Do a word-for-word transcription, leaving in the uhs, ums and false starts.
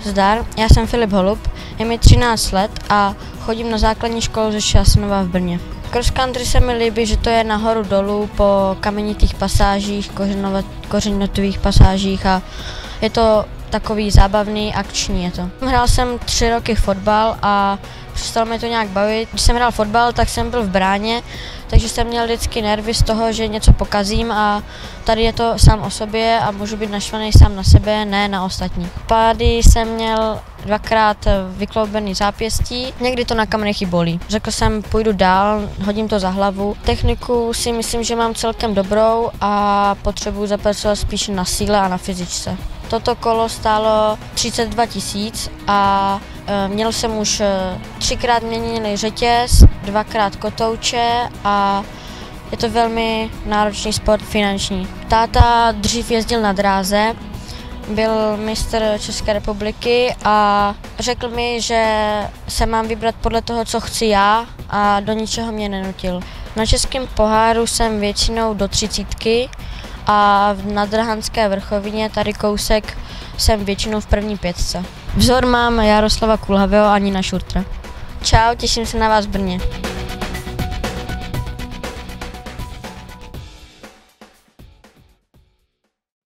Zdar, já jsem Filip Holub, je mi třináct let a chodím na základní školu ze Šťastnova v Brně. Cross country se mi líbí, že to je nahoru dolů po kamenitých pasážích, kořenových pasážích a je to takový zábavný, akční je to. Hrál jsem tři roky fotbal a přestalo mě to nějak bavit. Když jsem hrál fotbal, tak jsem byl v bráně, takže jsem měl vždycky nervy z toho, že něco pokazím a tady je to sám o sobě a můžu být naštvaný sám na sebe, ne na ostatní. Pády jsem měl dvakrát vykloubený zápěstí, někdy to na kamenech i bolí. Řekl jsem, půjdu dál, hodím to za hlavu. Techniku si myslím, že mám celkem dobrou a potřebuji zapracovat spíše na síle a na fyzičce. Toto kolo stálo třicet dva tisíc a e, měl jsem už e, třikrát měněný řetěz, dvakrát kotouče a je to velmi náročný sport finanční. Táta dřív jezdil na dráze, byl mistr České republiky a řekl mi, že se mám vybrat podle toho, co chci já a do ničeho mě nenutil. Na českém poháru jsem většinou do třicítky a na Drahanské vrchovině, tady kousek, jsem většinou v první pětce. Vzor mám Jaroslava Kulhavého a Nina Šurtra. Čau, těším se na vás v Brně.